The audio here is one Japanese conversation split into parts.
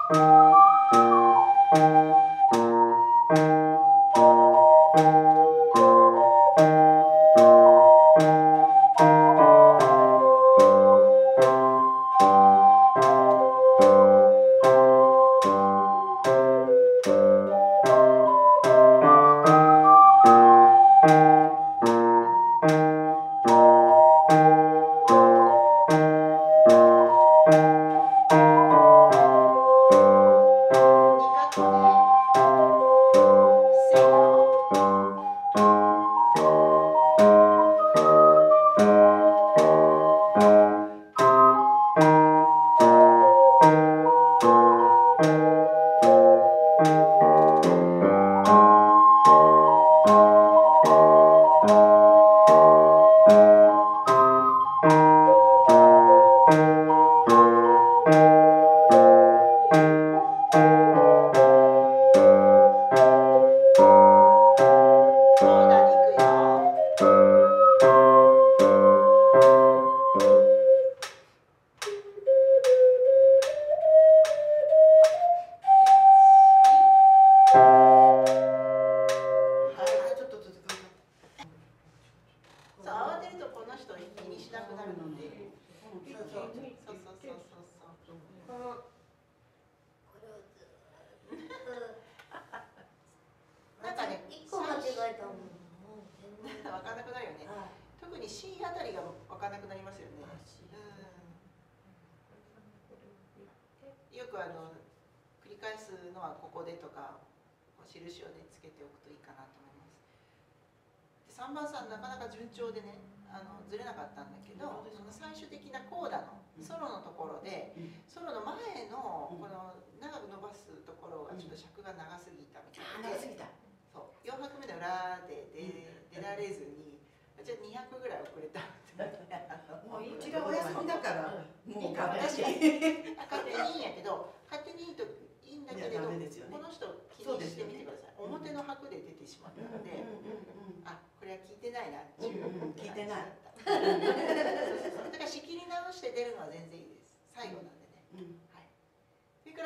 繰り返すのはここでとか印をねつけておくといいかなと思います。で3番さんなかなか順調でねずれなかったんだけど、その最終的なコーダのソロのところで、ソロの前のこの長く伸ばすところがちょっと尺が長すぎたみたいで、そう4拍目の裏で出られずに、じゃあ200ぐらい遅れたってなって、 もううちがお休みだからもう勝手に勝手にいいんやけど、勝手にいいといいんだけれど、この人気にしてみてください。表の拍で出てしまったので、あ、これは聞いてないなっていう聞いてない。 だから仕切り直して出るのは全然いいです。最後なんでね。はい。それから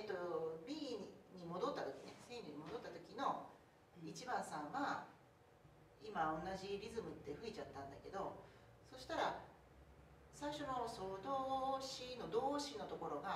、B に戻った時ね、Cに戻った時の1番さんは今同じリズムって吹いちゃったんだけど、そしたら最初のソドシの動詞のところが